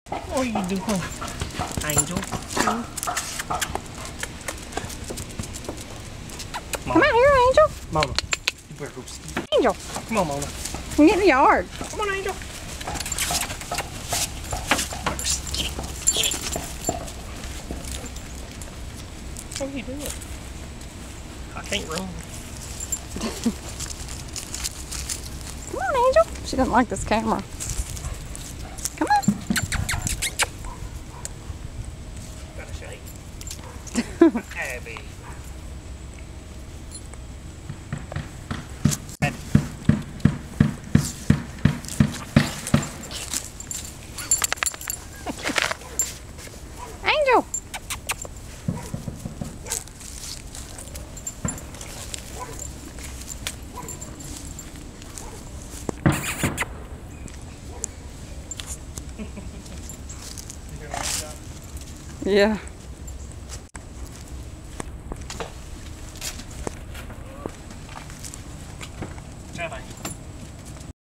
What are you doing, Angel? Come out here, Angel. Mona, you better go see. Angel. Come on, Mona. We get in the yard. Come on, Angel. Get it. What are you doing? I can't run. Come on, Angel. She doesn't like this camera. Come on. Got a shake. Abby. Angel. Yeah. Good job, Angel.